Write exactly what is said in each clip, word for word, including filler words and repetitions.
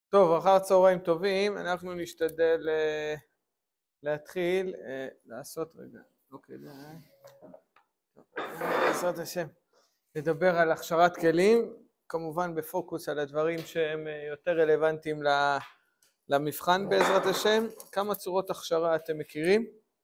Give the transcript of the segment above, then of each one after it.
טוב, אחר צהריים טובים, אנחנו נשתדל להתחיל לעשות רגע, לא כדאי, בעזרת השם, לדבר על הכשרת כלים, כמובן בפוקוס על הדברים שהם יותר רלוונטיים למבחן בעזרת השם. כמה צורות הכשרה אתם מכירים?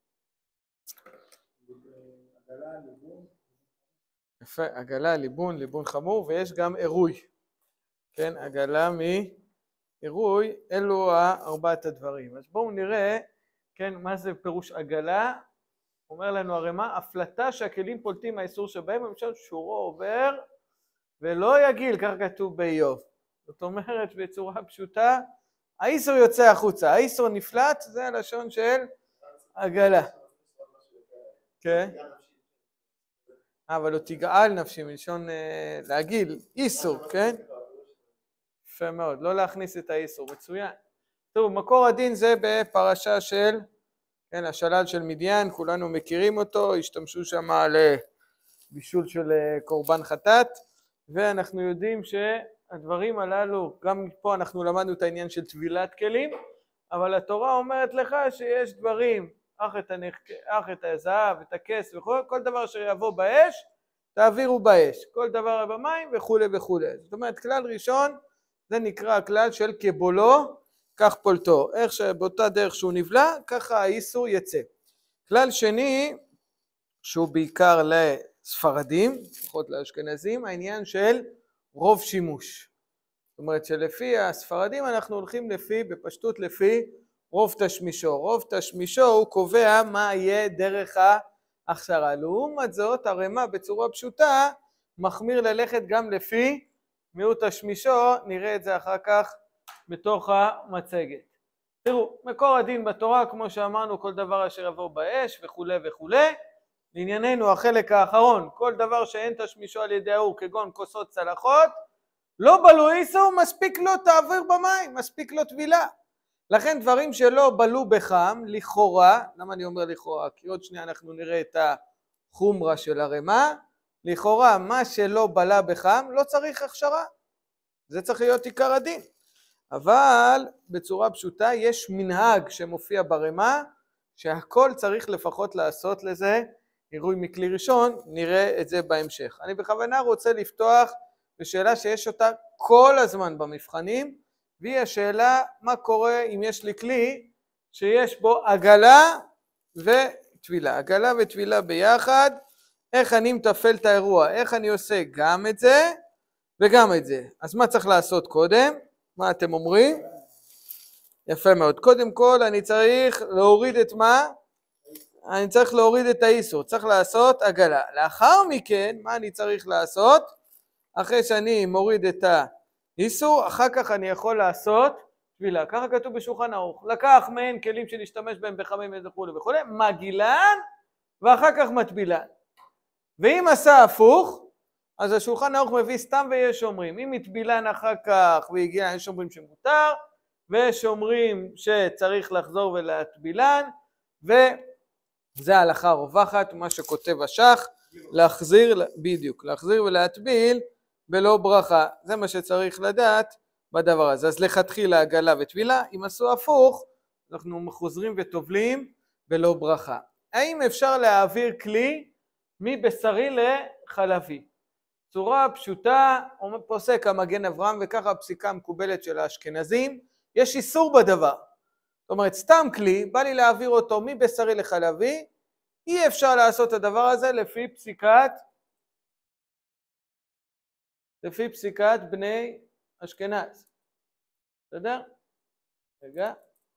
יפה, עגלה, ליבון, ליבון חמור, ויש גם עירוי, כן, עגלה מ... עירוי, אלו ארבעת הדברים. אז בואו נראה, כן, מה זה פירוש עגלה. אומר לנו הרי מה? הפלטה שהכלים פולטים מהאיסור שבהם, למשל שורו עובר ולא יגיל, כך כתוב באיוב. זאת אומרת, בצורה פשוטה, האיסור יוצא החוצה, האיסור נפלט, זה הלשון של עגלה. כן? אבל לא תגעל נפשי, מלשון להגיל, איסור, כן? יפה מאוד, לא להכניס את האיסור, מצוין. טוב, מקור הדין זה בפרשה של, כן, השלל של מדיין, כולנו מכירים אותו, השתמשו שם על בישול של קורבן חטאת, ואנחנו יודעים שהדברים הללו, גם פה אנחנו למדנו את העניין של טבילת כלים, אבל התורה אומרת לך שיש דברים, אך את, הנח... אך את הזהב, את הכס וכל, כל דבר שיבוא באש, תעבירו באש, כל דבר במים וכו' וכו'. זאת אומרת, כלל ראשון, זה נקרא הכלל של כבולו, כך פולטו. איך שבאותה דרך שהוא נבלע, ככה האיסור יצא. כלל שני, שהוא בעיקר לספרדים, לפחות לאשכנזים, העניין של רוב שימוש. זאת אומרת שלפי הספרדים אנחנו הולכים לפי, בפשטות לפי רוב תשמישו. רוב תשמישו הוא קובע מה יהיה דרך ההכשרה. לעומת זאת, הרמה בצורה פשוטה, מחמיר ללכת גם לפי מיעוט תשמישו, נראה את זה אחר כך בתוך המצגת. תראו, מקור הדין בתורה, כמו שאמרנו, כל דבר אשר יבוא באש וכו' וכו'. לענייננו, החלק האחרון, כל דבר שאין תשמישו על ידי האור, כגון כוסות צלחות, לא בלו איסור, מספיק לו תעביר במים, מספיק לו טבילה. לכן דברים שלא בלו בחם, לכאורה, למה אני אומר לכאורה? כי עוד שנייה אנחנו נראה את החומרה של הרמה, לכאורה מה שלא בלה בחם לא צריך הכשרה, זה צריך להיות עיקר הדין. אבל בצורה פשוטה יש מנהג שמופיע ברמה, שהכל צריך לפחות לעשות לזה עירוי מכלי ראשון, נראה את זה בהמשך. אני בכוונה רוצה לפתוח בשאלה שיש אותה כל הזמן במבחנים, והיא השאלה מה קורה אם יש לי כלי שיש בו עגלה וטבילה. עגלה וטבילה ביחד, איך אני מטפל את האירוע, איך אני עושה גם את זה וגם את זה. אז מה צריך לעשות קודם? מה אתם אומרים? יפה מאוד. קודם כל אני צריך להוריד את מה? אני צריך להוריד את האיסור, צריך לעשות עגלה. לאחר מכן, מה אני צריך לעשות? אחרי שאני מוריד את האיסור, אחר כך אני יכול לעשות טבילה. ככה כתוב בשולחן ערוך. לקח מהן כלים שנשתמש בהם בחמים וכו' וכו', מגילן ואחר כך מטבילן. ואם עשה הפוך, אז השולחן ערוך מביא סתם ויש אומרים, אם מטבילן אחר כך והגיע, יש אומרים שמותר, ויש אומרים שצריך לחזור ולהטבילן, וזה ההלכה הרווחת, מה שכותב השח, להחזיר, בדיוק, להחזיר ולהטביל בלא ברכה. זה מה שצריך לדעת בדבר הזה. אז לכתחילה עגלה וטבילה, אם עשו הפוך, אנחנו חוזרים וטובלים בלא ברכה. האם אפשר להעביר כלי מבשרי לחלבי? צורה פשוטה, פוסק המגן אברהם, וככה הפסיקה המקובלת של האשכנזים, יש איסור בדבר. זאת אומרת, סתם כלי, בא לי להעביר אותו מבשרי לחלבי, אי אפשר לעשות את הדבר הזה לפי פסיקת, לפי פסיקת בני אשכנז. בסדר? רגע.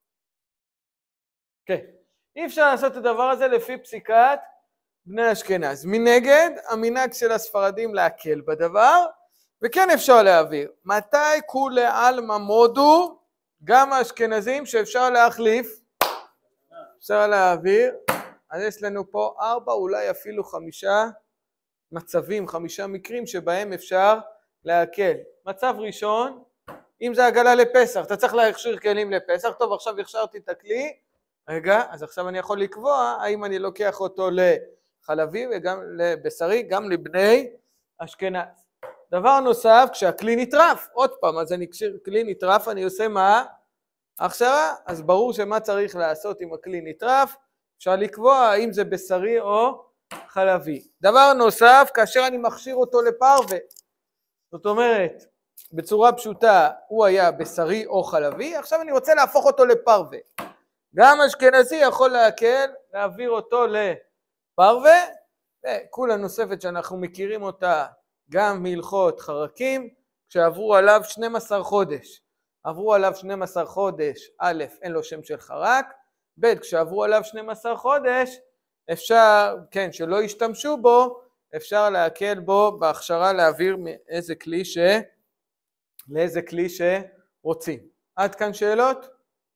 כן. אי אפשר לעשות את הדבר הזה לפי פסיקת בני אשכנז. מנגד, המנהג של הספרדים להקל בדבר, וכן אפשר להעביר. מתי כולי עלמא מודו, גם האשכנזים שאפשר להחליף, אפשר להעביר. אז יש לנו פה ארבע, אולי אפילו חמישה מצבים, חמישה מקרים שבהם אפשר להקל. מצב ראשון, אם זה עגלה לפסח, אתה צריך להכשיר כלים לפסח, טוב עכשיו הכשרתי את הכלי, רגע, אז עכשיו אני יכול לקבוע האם אני לוקח אותו לחלבי וגם לבשרי, גם לבני אשכנז. דבר נוסף, כשהכלי נטרף, עוד פעם, אז אני כלי נטרף, אני עושה מה? הכשרה, אז ברור שמה צריך לעשות עם הכלי נטרף, אפשר לקבוע האם זה בשרי או חלבי. דבר נוסף, כאשר אני מכשיר אותו לפרווה, זאת אומרת, בצורה פשוטה, הוא היה בשרי או חלבי, עכשיו אני רוצה להפוך אותו לפרווה. גם אשכנזי יכול להקל, להעביר אותו לפרווה, וכולה נוספת שאנחנו מכירים אותה גם מהלכות חרקים, כשעברו עליו שנים עשר חודש. עברו עליו שנים עשר חודש, א', אין לו שם של חרק, ב', כשעברו עליו שנים עשר חודש, אפשר, כן, שלא ישתמשו בו, אפשר להקל בו בהכשרה להעביר מאיזה כלי ש... לאיזה כלי שרוצים. עד כאן שאלות?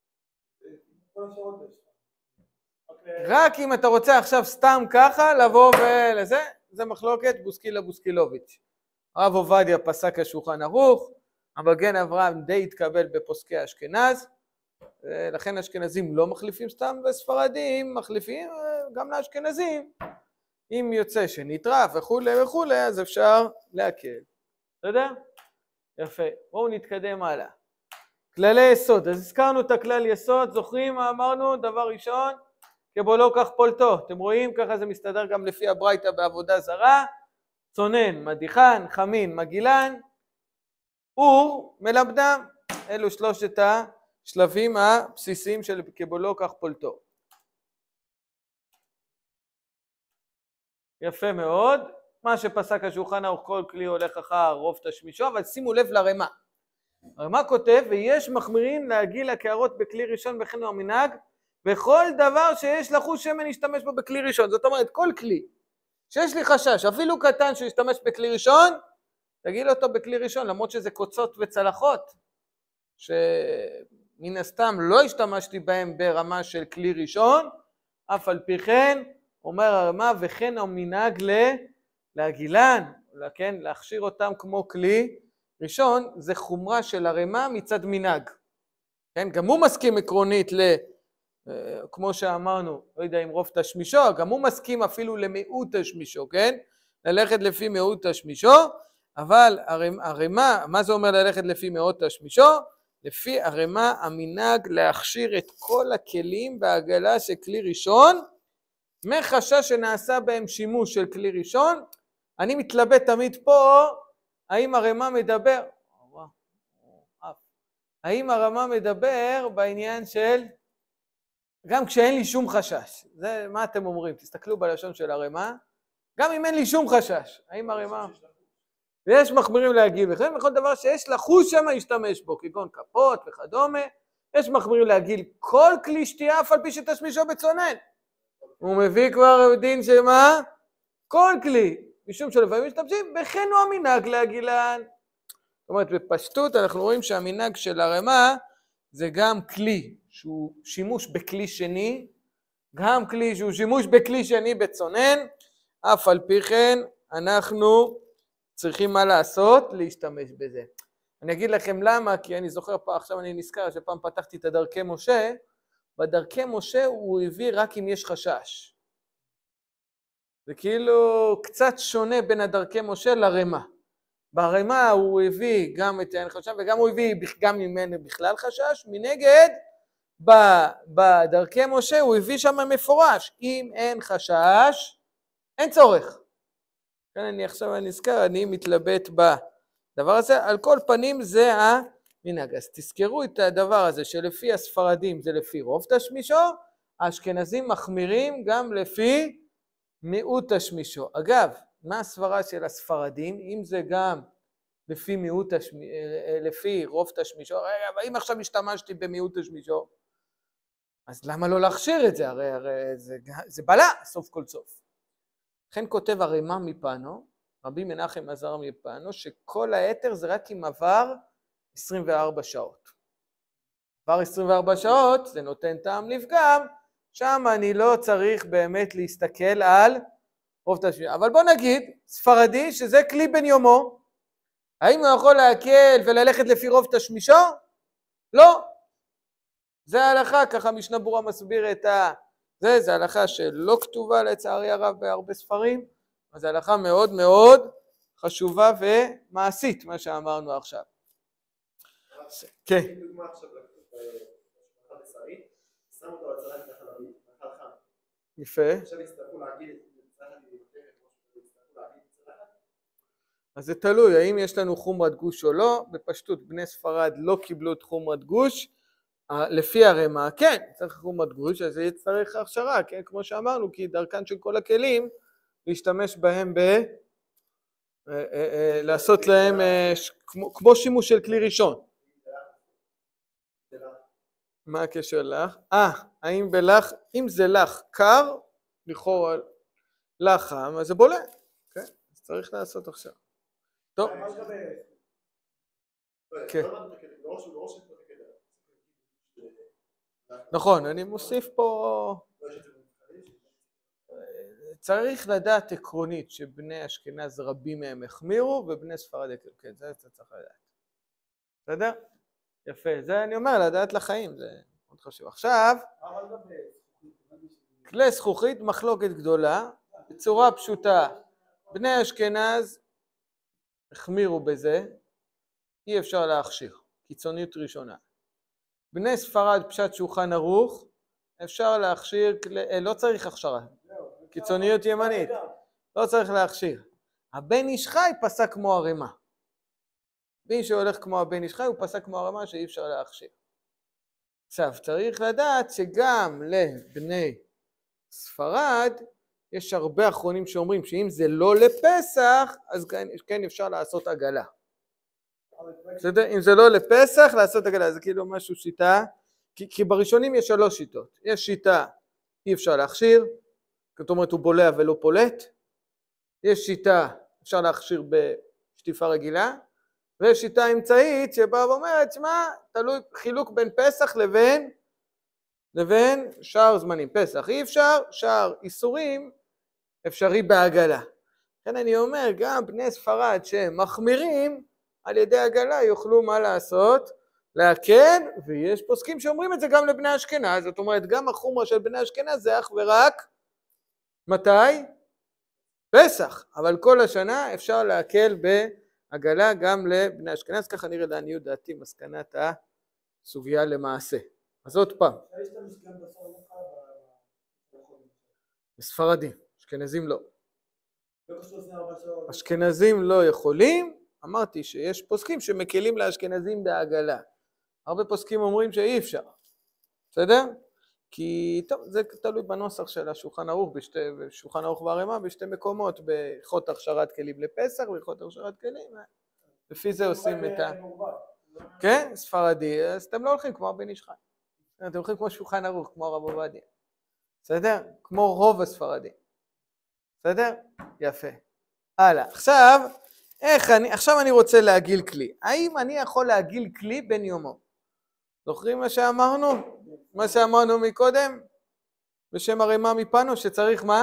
רק אם אתה רוצה עכשיו סתם ככה לבוא ולזה, זה מחלוקת בוסקילה בוסקילוביץ'. הרב עובדיה פסק השולחן ערוך, המגן אברהם די התקבל בפוסקי אשכנז, לכן אשכנזים לא מחליפים סתם, וספרדים מחליפים גם לאשכנזים. אם יוצא שנטרף וכולי וכולי, אז אפשר להקל. בסדר? יפה. בואו נתקדם הלאה. כללי יסוד. אז הזכרנו את הכלל יסוד, זוכרים מה אמרנו? דבר ראשון, כבו לא כך פולטו. אתם רואים? ככה זה מסתדר גם לפי הברייתא בעבודה זרה. צונן, מדיחן, חמין, מגילן, אור, מלמדם. אלו שלושת השלבים הבסיסיים של כבו לא כך פולטו. יפה מאוד. מה שפסק השולחן ערוך, כל כלי הולך אחר רוב תשמישו, אבל שימו לב לרמה. הרמה כותב, ויש מחמירים להגיל הקערות בכלי ראשון וכן הוא המנהג, וכל דבר שיש לחוש שמן להשתמש בו בכלי ראשון. זאת אומרת, כל כלי שיש לי חשש, אפילו קטן שישתמש בכלי ראשון, תגיל אותו בכלי ראשון, למרות שזה קוצות וצלחות, שמן הסתם לא השתמשתי בהם ברמה של כלי ראשון, אף על פי כן, אומר הרמה, וכן המנהג ל... להגילן, כן, להכשיר אותם כמו כלי ראשון, זה חומרה של הרמה מצד מנהג. כן, גם הוא מסכים עקרונית ל, כמו שאמרנו, לא יודע אם רוב תשמישו, גם הוא מסכים אפילו למיעוט תשמישו, כן? ללכת לפי מיעוט תשמישו, אבל הרמה, הרמה, מה זה אומר ללכת לפי מיעוט תשמישו? לפי הרמה המנהג להכשיר את כל הכלים בעגלה של כלי ראשון, מחשש שנעשה בהם שימוש של כלי ראשון. אני מתלבט תמיד פה, האם הרמה מדבר, האם הרמה מדבר בעניין של, גם כשאין לי שום חשש, זה מה אתם אומרים, תסתכלו בלשון של הרמה, גם אם אין לי שום חשש, האם הרמה, ויש מחמירים להגיל, וכן בכל דבר שיש לחוש שמה ישתמש בו, כגון כפות וכדומה, יש מחמירים להגיל כל כלי שתייה, אף על פי שתשמישו בצונן. הוא מביא כבר דין שמה? כל כלי, משום שלפעמים משתמשים, וכן הוא המנהג להגילן. זאת אומרת, בפשטות אנחנו רואים שהמנהג של הרמה זה גם כלי שהוא שימוש בכלי שני, גם כלי שהוא שימוש בכלי שני בצונן, אף על פי כן אנחנו צריכים מה לעשות? להשתמש בזה. אני אגיד לכם למה, כי אני זוכר פה, עכשיו אני נזכר שפעם פתחתי את הדרכי משה, בדרכי משה הוא הביא רק אם יש חשש. זה כאילו קצת שונה בין הדרכי משה לרמה. ברמה הוא הביא גם את אין חשש, וגם הוא הביא גם ממנו בכלל חשש. מנגד, בדרכי משה הוא הביא שם מפורש. אם אין חשש, אין צורך. כאן אני עכשיו נזכר, אני מתלבט בדבר הזה. על כל פנים זה המנהג. אז תזכרו את הדבר הזה, שלפי הספרדים זה לפי רוב תשמישו, האשכנזים מחמירים גם לפי מיעוט תשמישו. אגב, מה הסברה של הספרדים? אם זה גם לפי מיעוט תשמישו, לפי רוב תשמישו, אבל אם עכשיו השתמשתי במיעוט תשמישו, אז למה לא להכשיר את זה? הרי, הרי זה, זה בלה, סוף כל סוף. לכן כותב הרמה מפנו, רבי מנחם עזר מפנו, שכל היתר זה רק אם עבר עשרים וארבע שעות. עבר עשרים וארבע שעות, זה נותן טעם לפגם, שם אני לא צריך באמת להסתכל על רוב תשמישו. אבל בוא נגיד, ספרדי שזה כלי בן יומו, האם הוא יכול להקל וללכת לפי רוב תשמישו? לא. זה ההלכה, ככה משנה ברורה מסביר את ה... זה, זה הלכה שלא כתובה לצערי הרב בהרבה ספרים, אז זה הלכה מאוד מאוד חשובה ומעשית, מה שאמרנו עכשיו. כן. דוגמה עכשיו לקחת בשרית, שם אותו לצלחת ככה להביא, מאכל חם. יפה. עכשיו יצטרכו להגיד את צלחת להתמתחת, יצטרכו להגיד את צלחת. אז זה תלוי, האם יש לנו חומרת גוש או לא. בפשטות בני ספרד לא קיבלו את חומרת גוש, לפי הרמה, כן, צריך חומרת גוש, אז זה יצטרך הכשרה, כן, כמו שאמרנו, כי דרכן של כל הכלים, להשתמש בהם ב... לעשות להם כמו שימוש של כלי ראשון. מה הקשר לך? אה, האם בלח, אם זה לח קר, לכאורה לח חם, אז זה בולע, כן, אז צריך לעשות עכשיו. טוב. כן. נכון, אני מוסיף פה... צריך לדעת עקרונית שבני אשכנז רבים מהם החמירו ובני ספרד יקלו, כן, זה אתה צריך לדעת. בסדר? יפה, זה אני אומר, לדעת לחיים, זה מאוד חשוב. עכשיו, כלי זכוכית, מחלוקת גדולה, בצורה פשוטה, בני אשכנז החמירו בזה, אי אפשר להכשיר, קיצוניות ראשונה. בני ספרד פשט שולחן ערוך, אפשר להכשיר, לא צריך הכשרה, קיצוניות ימנית, לא צריך להכשיר. הבן איש חי פסק כמו הרמה. מי שהולך כמו הבן איש חי הוא פסק כמו הרמה שאי אפשר להכשיר. עכשיו, צריך לדעת שגם לבני ספרד יש הרבה אחרונים שאומרים שאם זה לא לפסח, אז כן אפשר לעשות עגלה. בסדר? אם זה לא לפסח, לעשות עגלה, זה כאילו משהו שיטה, כי, כי בראשונים יש שלוש שיטות. יש שיטה, אי אפשר להכשיר, זאת אומרת הוא בולע ולא פולט. יש שיטה, אפשר להכשיר בשטיפה רגילה, ויש שיטה אמצעית שבאה ואומרת, שמה, תלוי חילוק בין פסח לבין, לבין שאר זמנים. פסח אי אפשר, שאר איסורים אפשרי בעגלה. לכן אני אומר, גם בני ספרד שמחמירים, על ידי עגלה יוכלו מה לעשות? להקל, ויש פוסקים שאומרים את זה גם לבני אשכנז, זאת אומרת, גם החומרה של בני אשכנז זה אך ורק, מתי? פסח, אבל כל השנה אפשר להקל בעגלה גם לבני אשכנז, ככה נראה לעניות דעתי מסקנת הסוגיה למעשה. אז עוד פעם. ספרדים, אשכנזים לא. אשכנזים לא יכולים, אמרתי שיש פוסקים שמקלים לאשכנזים בעגלה. הרבה פוסקים אומרים שאי אפשר. בסדר? כי טוב, זה תלוי בנוסח של השולחן ערוך, בשתי, שולחן ערוך והרמה בשתי מקומות, בהלכות הכשרת כלים לפסח והלכות הכשרת כלים. לפי זה עושים את ה... כן, ספרדי, אז אתם לא הולכים כמו הבן איש חי. אתם הולכים כמו שולחן ערוך, כמו הרב עובדיה. בסדר? כמו רוב הספרדים. בסדר? יפה. הלאה. עכשיו, איך אני, עכשיו אני רוצה להגיל כלי. האם אני יכול להגיל כלי בן יומו? זוכרים מה שאמרנו? מה שאמרנו מקודם? בשם הרמה מפנו שצריך מה?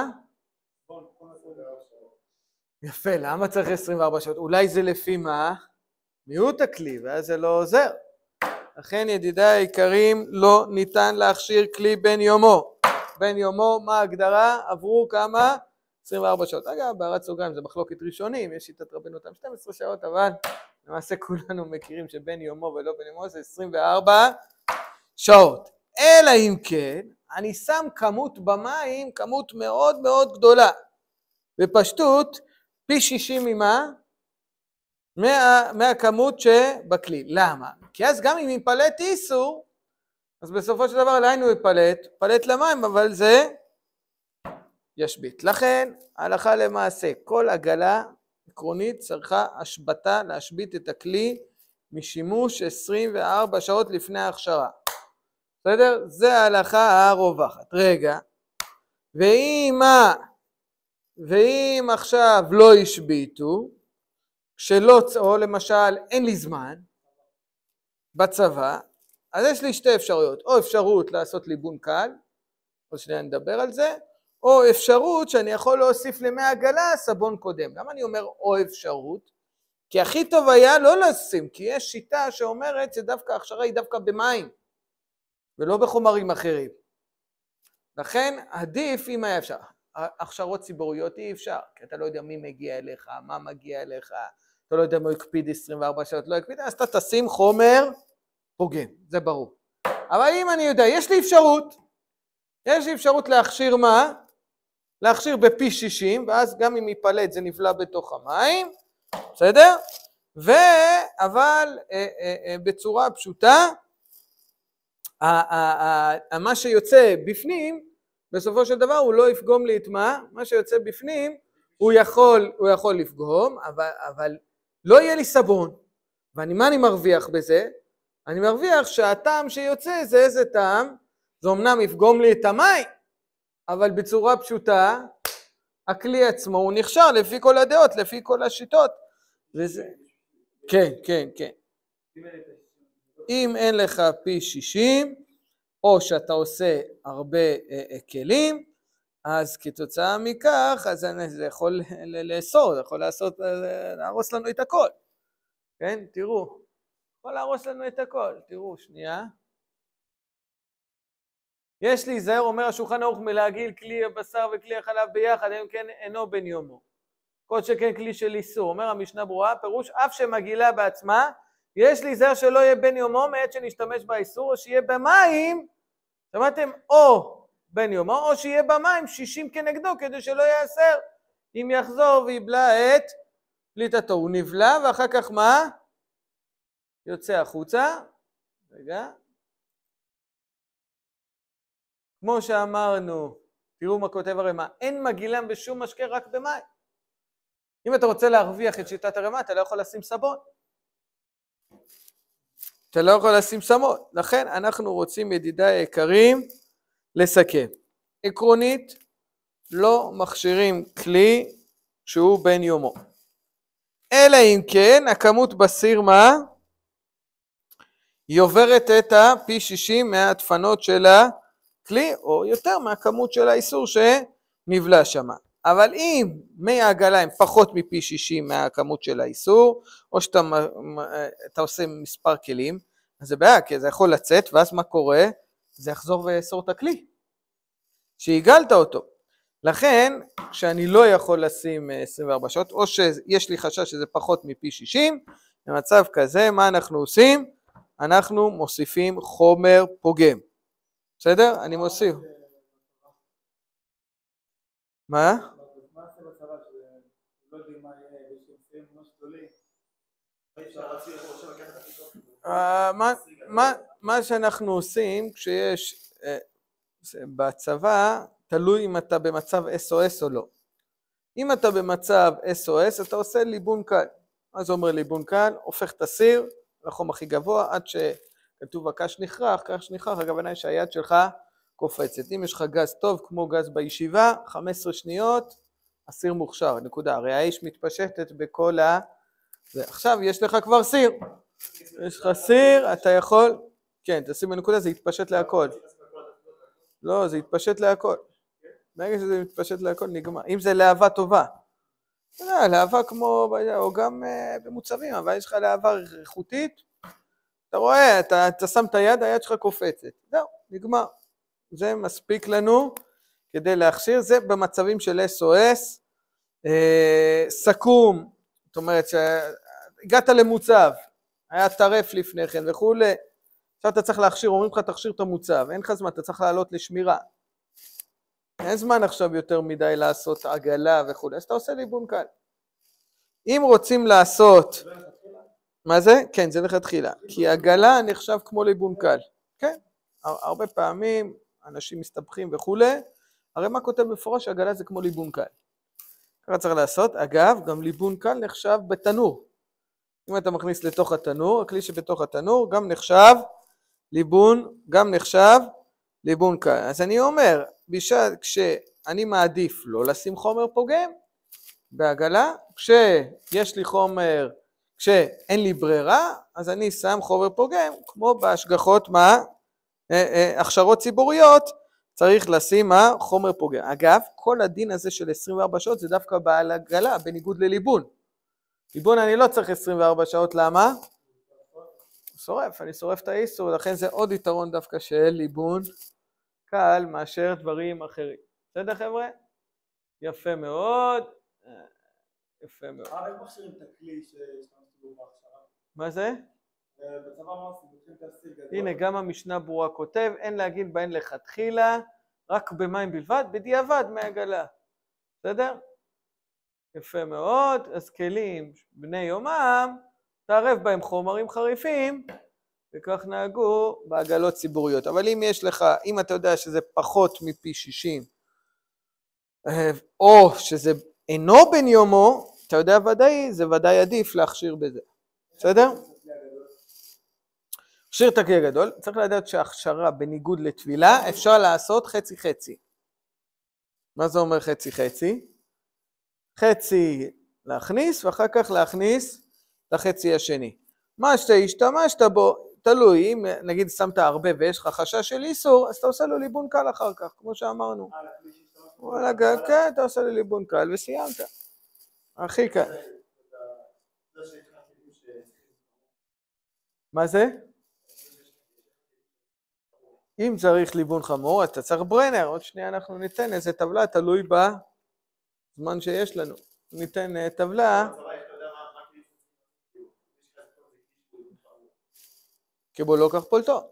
יפה, למה צריך עשרים וארבע שעות? אולי זה לפי מה? מיעוט הכלי, ואז זה לא עוזר. לכן ידידיי היקרים, לא ניתן להכשיר כלי בן יומו. בן יומו, מה ההגדרה? עברו כמה? עשרים וארבע שעות. אגב, בהערת סוגריים זה מחלוקת ראשונים, יש שיטת רבנו תם שתים עשרה שעות, אבל למעשה כולנו מכירים שבן יומו ולא בן יומו זה עשרים וארבע שעות. אלא אם כן, אני שם כמות במים, כמות מאוד מאוד גדולה. בפשטות, פי שישים ממה? מה, מהכמות שבכלי. למה? כי אז גם אם יפלט איסור, אז בסופו של דבר לאן הוא יפלט? פלט למים, אבל זה ישבית. לכן, הלכה למעשה, כל עגלה עקרונית צריכה השבתה להשבית את הכלי משימוש עשרים וארבע שעות לפני ההכשרה. בסדר? זה ההלכה הרווחת. רגע, ואם מה? ואם עכשיו לא ישביתו, שלא, או למשל אין לי זמן בצבא, אז יש לי שתי אפשרויות, או אפשרות לעשות ליבון קל, עוד שנייה נדבר על זה, או אפשרות שאני יכול להוסיף למי עגלה סבון קודם. למה אני אומר או אפשרות? כי הכי טוב היה לא לשים, כי יש שיטה שאומרת שדווקא ההכשרה היא דווקא במים, ולא בחומרים אחרים. לכן עדיף אם היה אפשר. הכשרות ציבוריות אי אפשר, כי אתה לא יודע מי מגיע אליך, מה מגיע אליך, אתה לא יודע מה יקפיד עשרים וארבע שעות, לא יקפיד, אז אתה תשים חומר פוגם, זה ברור. אבל אם אני יודע, יש לי אפשרות, יש לי אפשרות להכשיר מה? להכשיר בפי שישים, ואז גם אם ייפלט זה נבלע בתוך המים, בסדר? ו... אבל אה, אה, אה, בצורה פשוטה, מה שיוצא בפנים, בסופו של דבר הוא לא יפגום לי את מה? מה שיוצא בפנים, הוא יכול, הוא יכול לפגום, אבל, אבל לא יהיה לי סבון. ואני, מה אני מרוויח בזה? אני מרוויח שהטעם שיוצא זה איזה טעם, זה אמנם יפגום לי את המים, אבל בצורה פשוטה, הכלי עצמו הוא נכשר לפי כל הדעות, לפי כל השיטות. וזה... כן, כן, כן. אם אין לך פי שישים, או שאתה עושה הרבה אה, אה, כלים, אז כתוצאה מכך, אז זה יכול לאסור, זה יכול לעשות, אה, להרוס לנו את הכל. כן, תראו, יכול להרוס לנו את הכל, תראו, שנייה. יש לי זהר, אומר השולחן ערוך, מלהגיל כלי הבשר וכלי החלב ביחד, אם כן אינו בן יומו. כל שכן כלי של איסור, אומר המשנה ברורה, פירוש אף שמגילה בעצמה, יש לי זהר שלא יהיה בן יומו, מעת שנשתמש באיסור, או שיהיה במים, שמעתם, או בן יומו, או שיהיה במים שישים כנגדו, כדי שלא יאסר, אם יחזור ויבלע את פליטתו. הוא נבלע, ואחר כך מה? יוצא החוצה, רגע, כמו שאמרנו, תראו מה כותב הרמ"א, אין מגילם בשום משקה רק במים. אם אתה רוצה להרוויח את שיטת הרמ"א, אתה לא יכול לשים סבון. אתה לא יכול לשים סבון. לכן אנחנו רוצים, ידידיי היקרים, לסכם. עקרונית, לא מכשירים כלי שהוא בן יומו. אלא אם כן, הכמות בסיר מה? היא עוברת את ה-פי שישים מהדפנות של הכלי, או יותר מהכמות של האיסור שנבלע שמה. אבל אם מי העגלה הם פחות מפי שישים מהכמות של האיסור, או שאתה אתה עושה מספר כלים, אז זה בעיה, כי זה יכול לצאת, ואז מה קורה? זה יחזור ויאסור את הכלי, שהגלת אותו. לכן, כשאני לא יכול לשים עשרים וארבע שעות, או שיש לי חשש שזה פחות מפי שישים, במצב כזה, מה אנחנו עושים? אנחנו מוסיפים חומר פוגם. בסדר? אני מוסיף. מה? מה עושה בצבא שלא יודעים מה יהיה בשביל ממש גדולים? מה שאנחנו עושים כשיש בצבא, תלוי אם אתה במצב אס או אס או לא. אם אתה במצב אס או אס, אתה עושה ליבון קל. מה זה אומר ליבון קל? הופך את הסיר לחום הכי גבוה, עד שכתוב הקש נכרח, קש נכרח, הכוונה היא שהיד שלך קופצת. אם יש לך גז טוב, כמו גז בישיבה, חמש עשרה שניות, הסיר מוכשר, נקודה. הרי האש מתפשטת בכל ה... ועכשיו יש לך כבר סיר. יש לך סיר, אתה יכול... כן, תשים בנקודה, זה יתפשט להכל. לא, זה יתפשט להכל. ברגע שזה מתפשט להכל, נגמר. אם זה להבה טובה. להבה כמו... או גם במוצבים, אבל יש לך להבה איכותית, אתה רואה, אתה, אתה שם את היד, היד שלך קופצת. זהו, נגמר. זה מספיק לנו כדי להכשיר. זה במצבים של אס או אס, אה, סכום, זאת אומרת שהגעת למוצב, היה טרף לפני כן וכו', עכשיו אתה צריך להכשיר, אומרים לך תכשיר את המוצב, אין לך זמן, אתה צריך לעלות לשמירה. אין זמן עכשיו יותר מדי לעשות עגלה וכו', אז אתה עושה ליבון קל. אם רוצים לעשות... מה זה? כן, זה לכתחילה. כי עגלה נחשב כמו ליבון קל. כן, הרבה פעמים אנשים מסתבכים וכו'. הרי מה כותב בפורש שעגלה זה כמו ליבון קל. ככה צריך לעשות. אגב, גם ליבון קל נחשב בתנור. אם אתה מכניס לתוך התנור, הכלי שבתוך התנור גם נחשב ליבון, גם נחשב ליבון קל. אז אני אומר, בשביל, כשאני מעדיף לא לשים חומר פוגם בעגלה, כשיש לי חומר, כשאין לי ברירה, אז אני שם חומר פוגם, כמו בהשגחות מה? הכשרות ציבוריות, צריך לשים מה? חומר פוגם. אגב, כל הדין הזה של עשרים וארבע שעות זה דווקא בעל עגלה, בניגוד לליבון. ליבון אני לא צריך עשרים וארבע שעות, למה? שורף, אני שורף את האיסור, לכן זה עוד יתרון דווקא של ליבון קל מאשר דברים אחרים. בסדר חבר'ה? יפה מאוד. יפה מאוד. איך מכשירים את הכלי שהשתמשנו בהכשרה? מה זה? בצבא מה עושים? לוקחים את הסיר גדול? הנה, גם המשנה ברורה כותב, אין להגיד בהן לכתחילה, רק במים בלבד, בדיעבד מהגלה. בסדר? יפה מאוד. אז כלים בני יומם, תערב בהם חומרים חריפים, וכך נהגו בעגלות ציבוריות. אבל אם יש לך, אם אתה יודע שזה פחות מפי שישים, או שזה אינו בן יומו, אתה יודע ודאי, זה ודאי עדיף להכשיר בזה. בסדר? להכשיר את הכלי הגדול, צריך לדעת שהכשרה בניגוד לטבילה, אפשר לעשות חצי חצי. מה זה אומר חצי חצי? חצי להכניס, ואחר כך להכניס לחצי השני. מה שאתה השתמשת בו, תלוי, אם נגיד שמת הרבה ויש לך חשש של איסור, אז אתה עושה לו ליבון קל אחר כך, כמו שאמרנו. וואלה, כן, אתה עושה לו ליבון קל וסיימת. הכי קל. מה זה? אם צריך ליבון חמור, אתה צריך ברנר. עוד שנייה אנחנו ניתן איזה טבלה, תלוי בזמן שיש לנו. ניתן טבלה. כבו לא כך פולטו.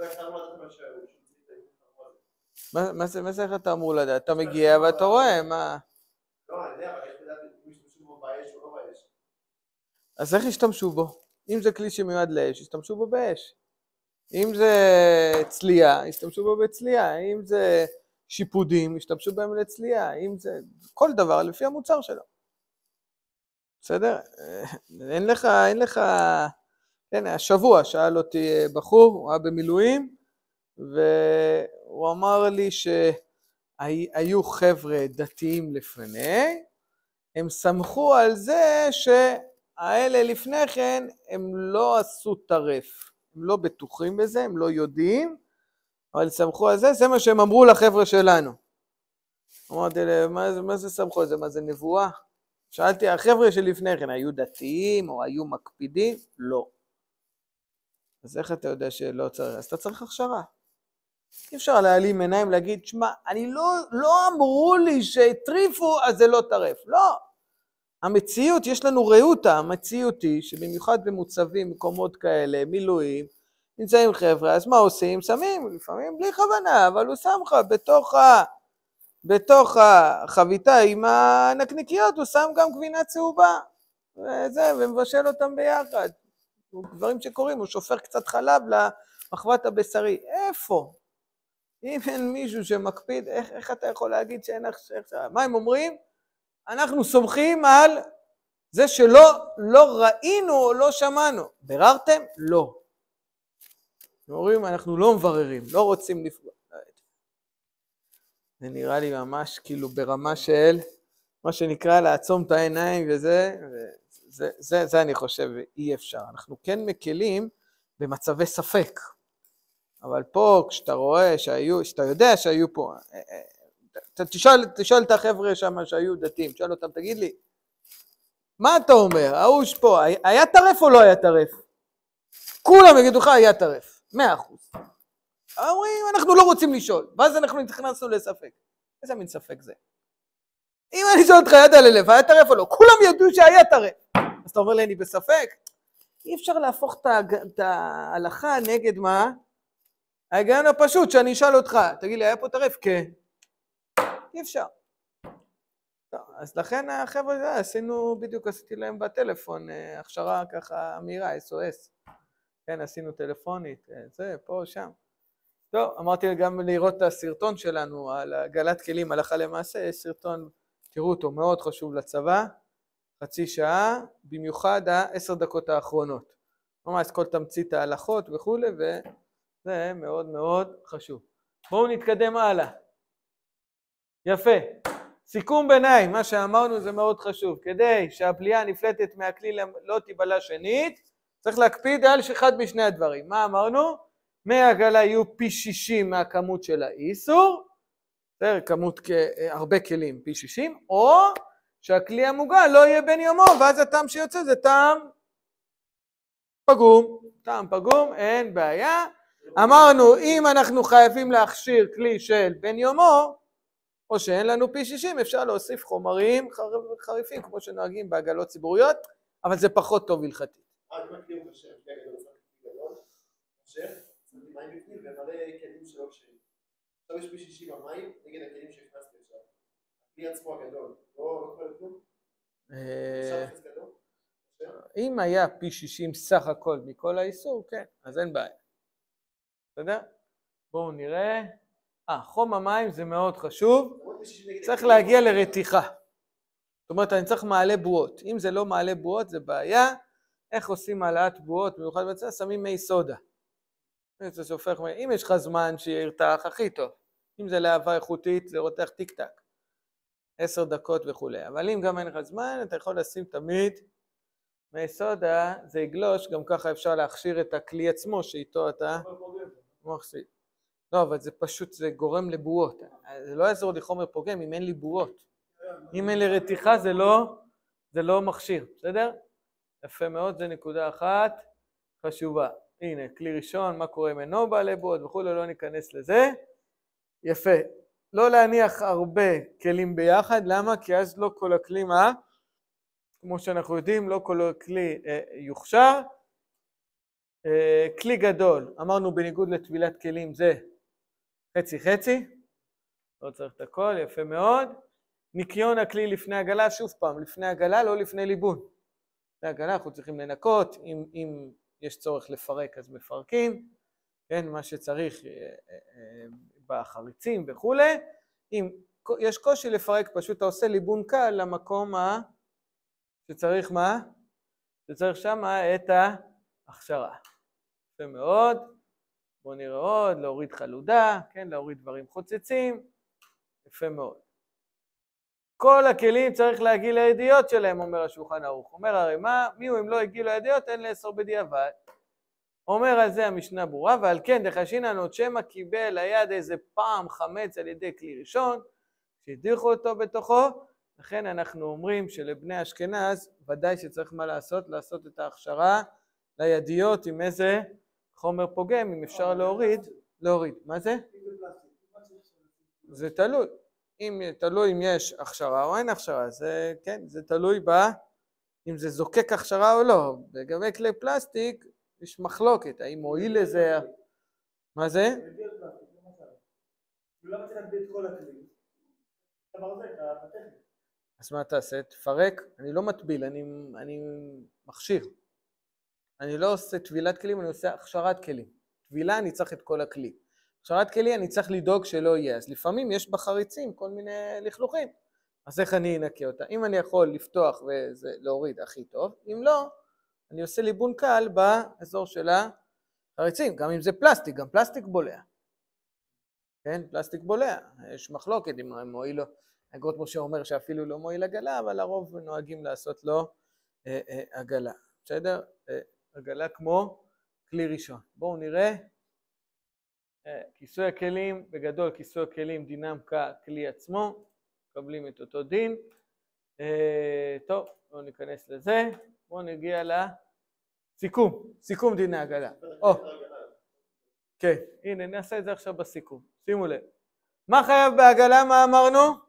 מה זה, מה זה איך אתה אמור לדעת? אתה מגיע ואתה רואה, מה? לא, אני יודע, אבל איך לדעת אם ישתמשו בו באש או לא באש? אז איך ישתמשו בו? אם זה כלי שמיועד לאש, ישתמשו בו באש. אם זה צלייה, ישתמשו בו בצלייה. אם זה שיפודים, ישתמשו בהם לצלייה. אם זה כל דבר לפי המוצר שלו. בסדר? אין לך, אין לך... כן, השבוע שאל אותי בחור, הוא היה במילואים, והוא אמר לי שהיו חבר'ה דתיים לפני, הם סמכו על זה שהאלה לפני כן הם לא עשו טרף, הם לא בטוחים בזה, הם לא יודעים, אבל סמכו על זה, זה מה שהם אמרו לחבר'ה שלנו. אמרתי להם, מה, מה זה סמכו על זה? מה זה נבואה? שאלתי, החבר'ה שלפני כן היו דתיים או היו מקפידים? לא. אז איך אתה יודע שלא צריך? אז אתה צריך הכשרה. אי אפשר להעלים עיניים להגיד, שמה, אני לא, לא אמרו לי שהטריפו, אז זה לא טרף. לא. המציאות, יש לנו ראותה, המציאות היא שבמיוחד במוצבים, מקומות כאלה, מילואים, נמצאים חבר'ה, אז מה עושים? שמים, לפעמים בלי כוונה, אבל הוא שם לך בתוך, ה, בתוך החביתה עם הנקניקיות, הוא שם גם גבינה צהובה, וזה, ומבשל אותם ביחד. דברים שקורים, הוא שופך קצת חלב למחבת הבשרי. איפה? אם אין מישהו שמקפיד, איך, איך אתה יכול להגיד שאין הכשרה? מה הם אומרים? אנחנו סומכים על זה שלא לא ראינו או לא שמענו. בררתם? לא. אומרים, אנחנו לא מבררים, לא רוצים לפגוע. זה נראה לי ממש כאילו ברמה של מה שנקרא לעצום את העיניים וזה, זה, זה, זה אני חושב אי אפשר. אנחנו כן מקלים במצבי ספק. אבל פה כשאתה רואה שהיו, שאתה יודע שהיו פה, תשאל, תשאל את החבר'ה שם שהיו דתיים, תשאל אותם, תגיד לי, מה אתה אומר? ההוא פה, היה טרף או לא היה טרף? כולם יגידו לך, היה טרף, מאה אחוז. אומרים, אנחנו לא רוצים לשאול, ואז אנחנו נכנסנו לספק. איזה מין ספק זה? אם אני שואל אותך יד על הלב, היה טרף או לא? כולם ידעו שהיה טרף. אז אתה אומר לי, אני בספק? אי אפשר להפוך את ההלכה נגד מה? ההיגיון הפשוט שאני אשאל אותך, תגיד לי, היה פה טרף? כן. אי אפשר. טוב, אז לכן החבר'ה, עשינו, בדיוק עשיתי להם בטלפון, הכשרה ככה מהירה, אס או אס. כן, עשינו טלפונית, זה, פה, שם. טוב, אמרתי גם לראות את הסרטון שלנו על הגלת כלים, הלכה למעשה, יש סרטון, תראו אותו, מאוד חשוב לצבא, חצי שעה, במיוחד העשר דקות האחרונות. ממש כל תמצית ההלכות וכו', וזה מאוד מאוד חשוב. בואו נתקדם הלאה. יפה. סיכום ביניים, מה שאמרנו זה מאוד חשוב. כדי שהפליאה הנפלטת מהכלי לא תיבלה שנית, צריך להקפיד על אחד משני הדברים. מה אמרנו? מהגלה יהיו פי שישים מהכמות של האיסור, זה כמות הרבה כלים, פי שישים, או שהכלי המוגל לא יהיה בן יומו, ואז הטעם שיוצא זה טעם פגום. טעם פגום, אין בעיה. אמרנו, אם אנחנו חייבים להכשיר כלי של בן יומו, או שאין לנו פי שישים, אפשר להוסיף חומרים חריפים, כמו שנוהגים בעגלות ציבוריות, אבל זה פחות טוב הלכתית. אה, אם הכלי הוא קשה, הכלי הגדול הוא גדול, קשה, שמתי מים בפנים ומלא כלים שלא קשיים. עכשיו יש פי שישים המים נגד הכלים שהכנסתי עכשיו. הכלי עצמו הגדול, לא קורה לכלום? עכשיו חץ גדול? אם היה פי שישים סך הכל מכל האיסור, כן, אז אין בעיה. בסדר? בואו נראה. אה, חום המים זה מאוד חשוב. צריך להגיע לרתיחה. זאת אומרת, אני צריך מעלה בועות. אם זה לא מעלה בועות, זה בעיה. איך עושים מעלת בועות? במיוחד בצד, שמים מי סודה. זה שופך מי. אם יש לך זמן שירתח, הכי טוב. אם זה להבה איכותית, זה רותח טיק טק. עשר דקות וכו'. אבל אם גם אין לך זמן, אתה יכול לשים תמיד מי סודה, זה יגלוש, גם ככה אפשר להכשיר את הכלי עצמו, שאיתו אתה מחשיב. לא, אבל זה פשוט, זה גורם לבועות. זה לא יעזור לי חומר פוגם אם אין לי בועות. אם אין לי רתיחה, זה לא, זה לא מכשיר, בסדר? יפה מאוד, זה נקודה אחת חשובה. הנה, כלי ראשון, מה קורה אם אינו בעלי בועות וכו', לא ניכנס לזה. יפה. לא להניח הרבה כלים ביחד, למה? כי אז לא כל הכלי, מה? כמו שאנחנו יודעים, לא כל הכלי אה, יוכשר. אה, כלי גדול, אמרנו בניגוד לטבילת כלים, זה חצי חצי, לא צריך את הכל, יפה מאוד. ניקיון הכלי לפני הגלה, שוב פעם, לפני הגלה, לא לפני ליבון. לפני הגלה אנחנו צריכים לנקות, אם, אם יש צורך לפרק אז מפרקים, כן, מה שצריך אה, אה, בחריצים וכו'. אם יש קושי לפרק, פשוט אתה עושה ליבון קל למקום ה... שצריך מה? שצריך שם את ההכשרה. יפה מאוד. בואו נראה עוד, להוריד חלודה, כן, להוריד דברים חוצצים. יפה מאוד. כל הכלים צריך להגיע לידיעות שלהם, אומר השולחן ערוך. אומר הרי מה, מי הוא אם לא הגיע לידיעות, אין לאסור בדיעבד. אומר על זה המשנה ברורה, ועל כן דחשינן עוד שמא קיבל היד איזה פעם חמץ על ידי כלי ראשון, שהדיחו אותו בתוכו, לכן אנחנו אומרים שלבני אשכנז ודאי שצריך מה לעשות, לעשות את ההכשרה לידיות עם איזה חומר פוגם, אם אפשר להוריד, להוריד. מה זה? זה תלוי. אם תלוי אם יש הכשרה או אין הכשרה, זה כן, זה תלוי ב... אם זה זוקק הכשרה או לא. לגבי כלי פלסטיק יש מחלוקת, האם מועיל לזה... מה זה? אז מה תעשה? תפרק? אני לא מטביל, אני, אני מכשיר. אני לא עושה טבילת כלים, אני עושה הכשרת כלים. טבילה אני צריך את כל הכלי. הכשרת כלי אני צריך לדאוג שלא יהיה. אז לפעמים יש בחריצים כל מיני לכלוכים. אז איך אני אנקה אותה? אם אני יכול לפתוח ולהוריד הכי טוב, אם לא, אני עושה ליבון קל באזור של החריצים. גם אם זה פלסטיק, גם פלסטיק בולע. כן, פלסטיק בולע. יש מחלוקת אם מועיל לו. אגרות משה אומר שאפילו לא מועיל עגלה, אבל הרוב נוהגים לעשות לו אה, אה, עגלה. בסדר? אה, עגלה כמו כלי ראשון. בואו נראה. אה, כיסוי הכלים, בגדול כיסוי הכלים דינם ככלי עצמו. מקבלים את אותו דין. אה, טוב, בואו ניכנס לזה. בואו נגיע לסיכום. סיכום דיני עגלה. או, כן, הנה נעשה את זה עכשיו בסיכום. שימו לב. מה חייב בעגלה? מה אמרנו?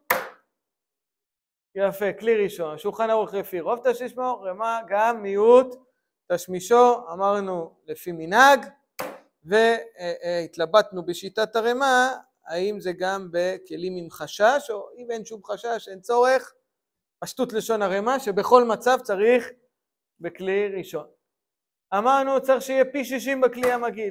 יפה, כלי ראשון, שולחן ערוך לפי רוב תשמישו, רמה גם מיעוט תשמישו, אמרנו לפי מנהג, והתלבטנו בשיטת הרמה, האם זה גם בכלים עם חשש, או אם אין שום חשש, אין צורך, פשטות לשון הרמה, שבכל מצב צריך בכלי ראשון. אמרנו, צריך שיהיה פי שישים בכלי המגעיל.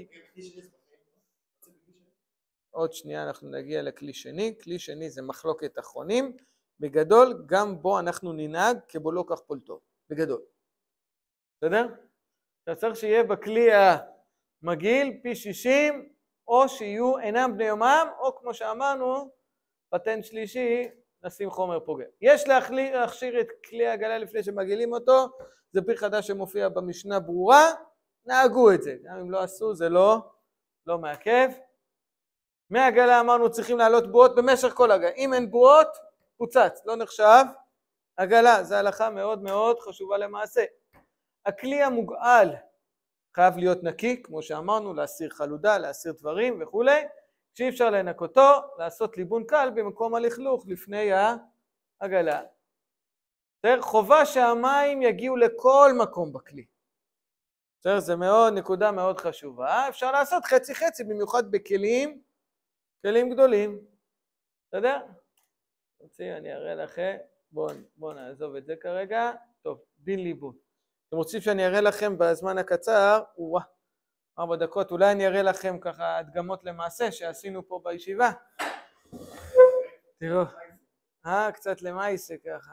עוד שנייה אנחנו נגיע לכלי שני, כלי שני זה מחלוקת אחרונים, בגדול גם בו אנחנו ננהג כבו לא כך פולטו, בגדול. בסדר? אתה צריך שיהיה בכלי המגעיל פי שישים, או שיהיו אינם בני יומם, או כמו שאמרנו, פטנט שלישי, נשים חומר פוגם. יש להכשיר את כלי העגלה לפני שמגעילים אותו, זה פיר חדש שמופיע במשנה ברורה, נהגו את זה. גם אם לא עשו, זה לא, לא מעכב. מהעגלה אמרנו צריכים לעלות בועות במשך כל הגלה. אם אין בועות, פוצץ, לא נחשב. עגלה, זו הלכה מאוד מאוד חשובה למעשה. הכלי המוגעל חייב להיות נקי, כמו שאמרנו, להסיר חלודה, להסיר דברים וכו'. שאי אפשר לנקותו, לעשות ליבון קל במקום הלכלוך לפני העגלה. חובה שהמים יגיעו לכל מקום בכלי. זה מאוד, נקודה מאוד חשובה. אפשר לעשות חצי חצי, במיוחד בכלים, כלים גדולים. בסדר? אני אראה לכם, בואו בוא נעזוב את זה כרגע. טוב, דין ליבון. אתם רוצים שאני אראה לכם בזמן הקצר, וואה, ארבע דקות, אולי אני אראה לכם ככה הדגמות למעשה שעשינו פה בישיבה. תראו, אה, קצת למעשה ככה.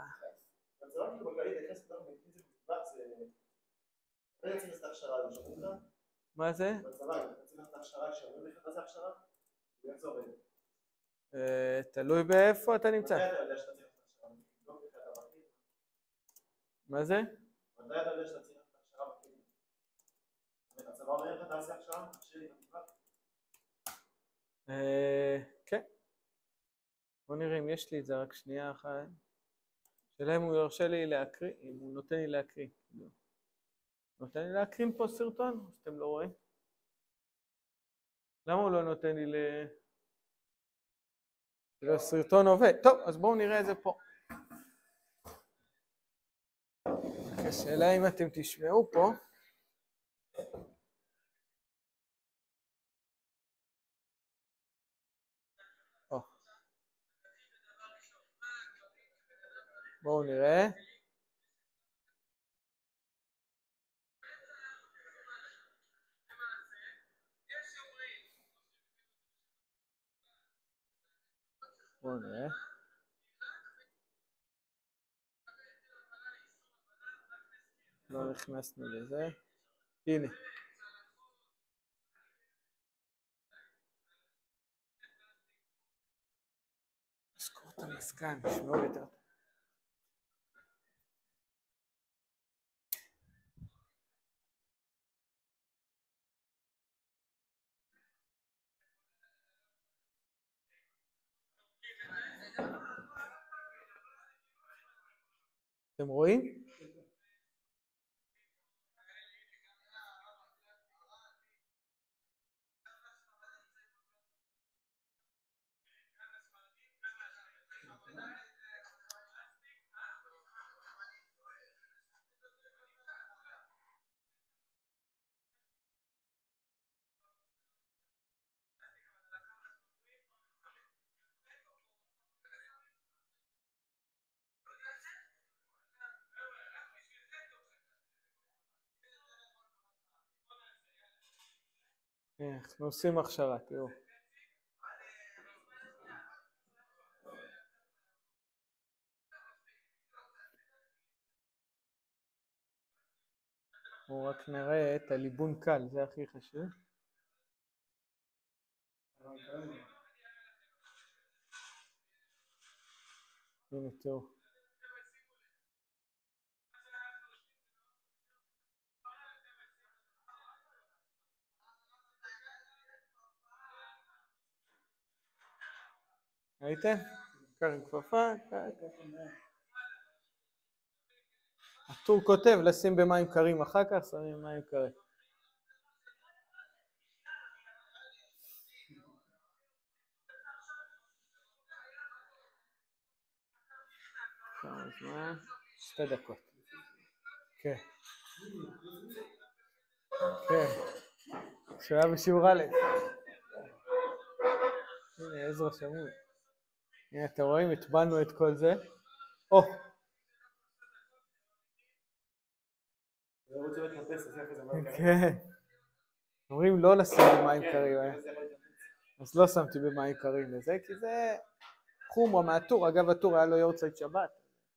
מה זה? תלוי באיפה אתה נמצא. מה זה? מתי אתה יודע שאתה צריך הכשרה בכלים? הצבא אומר לך תעשה הכשרה? תכשיר לי את המטבח? כן. בוא נראה אם יש לי את זה רק שנייה אחת. שאלה אם הוא יורשה לי להקריא, אם הוא נותן לי להקריא. נותן לי להקריא פה סרטון? אתם לא רואים? למה הוא לא נותן לי ל... זה סרטון עובד. טוב, אז בואו נראה את זה פה. השאלה אם אתם תשמעו פה. או. בואו נראה. בואו נראה. לא נכנסנו לזה. הנה. אשכור את המסקן, נשמעו יותר. אתם רואים? אנחנו עושים הכשרה, תראו. בואו רק נראה את הליבון קל, זה הכי חשוב. הנה, תראו. ראיתם? קרים כפפה, הטור כותב לשים במים קרים אחר כך, שמים מים קרים. כמה זמן? שתי דקות. כן. כן. שהיה בשיעור א'. הנה, עזרא שמוי. הנה, אתם רואים, הטבענו את כל זה. או! כן. אומרים לא לשים במים קרים. אז לא שמתי במים קרים לזה, כי זה חומרה מהטור. אגב, הטור היה לו יורצייט שבת.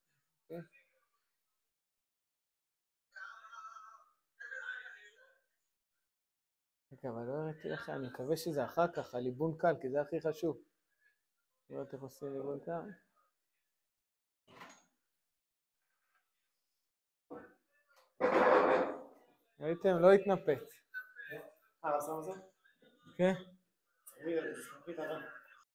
אבל לא הראיתי לכם, אני מקווה שזה אחר כך, הליבון קל, כי זה הכי חשוב. לראות איך עושים ליבון קל. ראיתם? לא התנפץ. אה, עושה מה זה? כן. זה סמכית הרע.